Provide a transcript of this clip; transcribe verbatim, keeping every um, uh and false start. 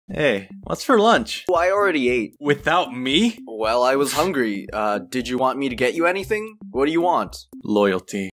Hey, what's for lunch? Oh, I already ate. Without me? Well, I was hungry. Uh, did you want me to get you anything? What do you want? Loyalty.